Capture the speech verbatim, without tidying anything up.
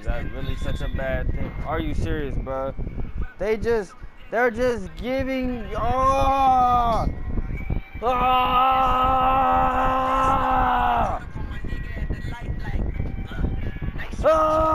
that really such a bad thing? Are you serious, bro? They just, they're just giving, oh, ah, ah.